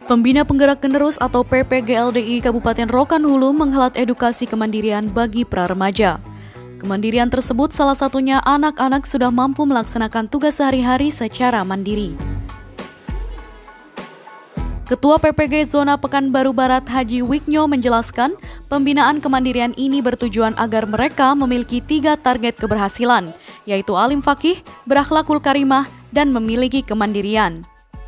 Pembina Penggerak Generus atau PPGLDI Kabupaten Rokan Hulu menghelat edukasi kemandirian bagi pra-remaja. Kemandirian tersebut salah satunya anak-anak sudah mampu melaksanakan tugas sehari-hari secara mandiri. Ketua PPG Zona Pekanbaru Barat Haji Wiknyo menjelaskan, pembinaan kemandirian ini bertujuan agar mereka memiliki 3 target keberhasilan, yaitu alim fakih, berakhlakul karimah, dan memiliki kemandirian.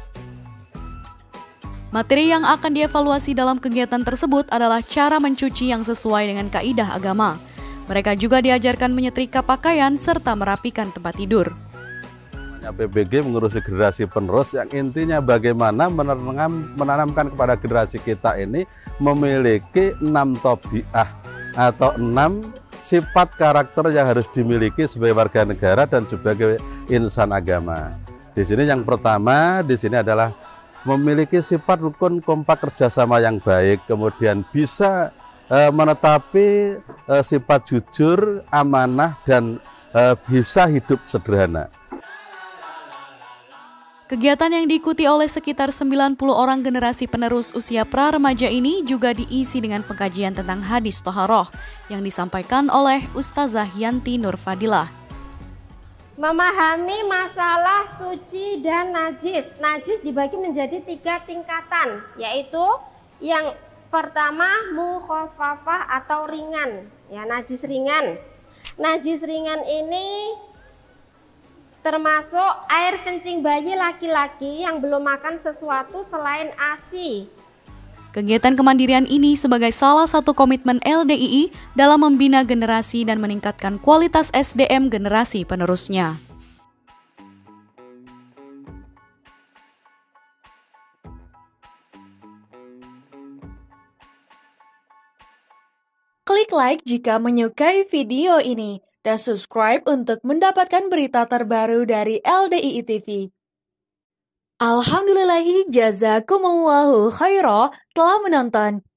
Materi yang akan dievaluasi dalam kegiatan tersebut adalah cara mencuci yang sesuai dengan kaidah agama. Mereka juga diajarkan menyetrika pakaian serta merapikan tempat tidur. PPG mengurusi generasi penerus yang intinya bagaimana menanamkan kepada generasi kita ini memiliki 6 tabiah atau 6 sifat karakter yang harus dimiliki sebagai warga negara dan sebagai insan agama. Di sini yang pertama adalah memiliki sifat rukun kompak kerjasama yang baik, kemudian bisa menetapi sifat jujur, amanah, dan bisa hidup sederhana. Kegiatan yang diikuti oleh sekitar 90 orang generasi penerus usia pra-remaja ini juga diisi dengan pengkajian tentang hadis Toharoh yang disampaikan oleh Ustazah Yanti Nurfadilah. Memahami masalah suci dan najis. Najis dibagi menjadi 3 tingkatan, yaitu yang pertama mukhafafah atau ringan, ya, najis ringan. Najis ringan ini termasuk air kencing bayi laki-laki yang belum makan sesuatu selain ASI. Kegiatan kemandirian ini sebagai salah satu komitmen LDII dalam membina generasi dan meningkatkan kualitas SDM generasi penerusnya. Klik like jika menyukai video ini dan subscribe untuk mendapatkan berita terbaru dari LDII TV. Alhamdulillahi jazakumullahu khairah telah menonton.